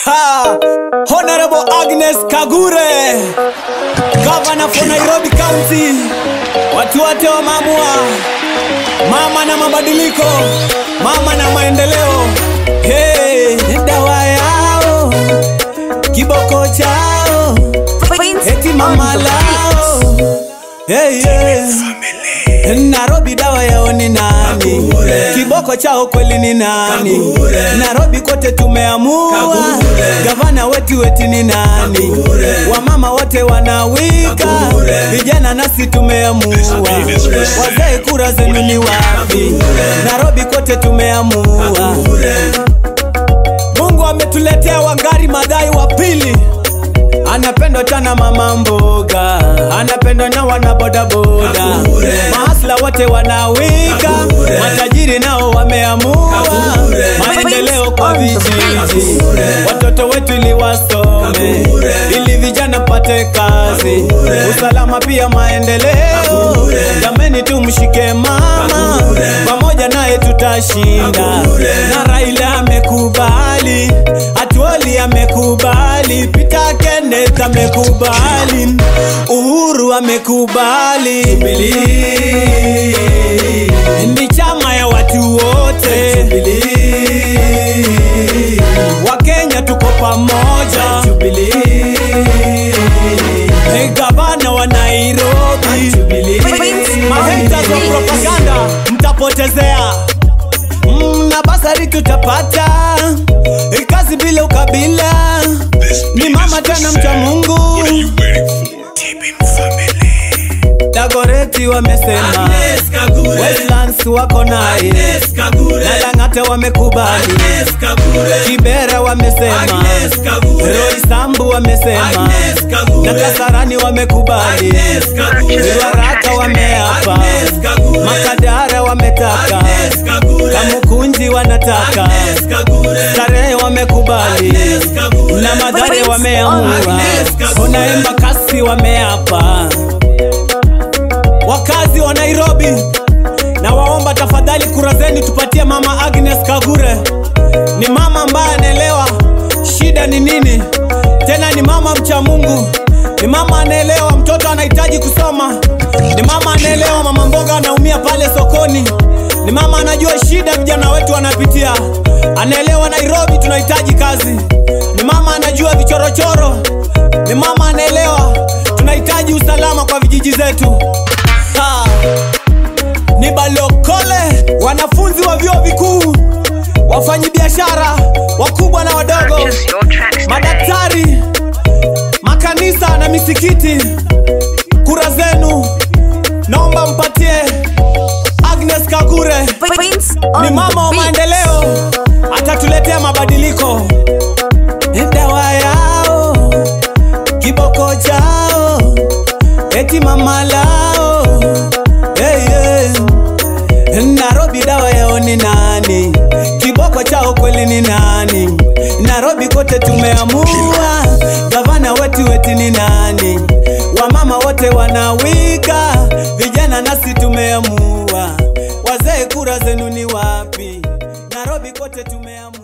Ha! Honorable Agnes Kagure, Governor for Nairobi County. Watu wote wa mama na mabadiliko, mama na maendeleo. Hey, dawa yao, kiboko chao, eti mama lao. Hey, yeah. Nairobi dawa yao ni nani? Kiboko chao kweli ni nani? Nairobi kote tumeamua, gavana wetu ni nani? Wamama wote wanawika, vijana nasi tumeamua, wazee kura zenu ni wapi? Nairobi kote tumeamua. Mungu ametuletea Wangari Maathai wa pili. Anapendwa tana mama mboga, anapendwa na wana boda boda, mahasla wote wanawika, matajiri nao wameamua, maendeleo kwa vijiji, watoto wetu ili wasome, ili vijana pate kazi, usalama pia maendeleo. Jameni tumshike mama, pamoja naye tutashinda. Na Raila amekubali, Atuoli amekubali, Peter Kenneth amekubali, Uhuru amekubali. Jubilee ni chama ya watu wote, Wakenya tuko pamoja. Jubilee gavana wa Nairobi. Mahaters wa propaganda mtapotezea, na basari tutapata, kazi bila ukabila. Ni mama tena mcha Mungu. Dagoretti wamesema, Westlands wako naye, na Lang'ata wamekubali, Kibera wamesema, Roysambu wamesema, na Kasarani wamekubali, Ruaraka wameapa, Makadara wametaka, Kamukunji wanataka, Starehe wamekubali, na Mathare wameamua, Ona Embakasi wameapa. Wakazi wa Nairobi, na waomba tafadhali kura zenu tupatie mama Agnes Kagure. Ni mama ambaye anaelewa shida ni nini, tena ni mama mcha Mungu. Ni mama anaelewa mtoto anahitaji kusoma, ni mama anaelewa mama mboga anaumia pale sokoni, ni mama anajua shida vijana wetu wanapitia, anaelewa Nairobi tunahitaji kazi, ni mama anajua vichorochoro, ni mama anaelewa tunahitaji usalama kwa vijiji zetu. Ni balokole, wanafunzi wa vyuo vikuu, wafanyi biashara wakubwa na wadogo, madaktari, makanisa na misikiti. Kura zenu naomba mpatie Agnes Kagure. Ni mama wa maendeleo, atatuletea mabadiliko. Dawa yao, kiboko chao, eti mama lao. Hey, yeah. Nairobi dawa yao ni nani? Kiboko chao kweli ni nani? Nairobi kote tumeamua, gavana wetu ni nani? Wamama wote wanawika, vijana nasi tumeamua, wazee kura zenu ni wapi? Nairobi kote tumeamua.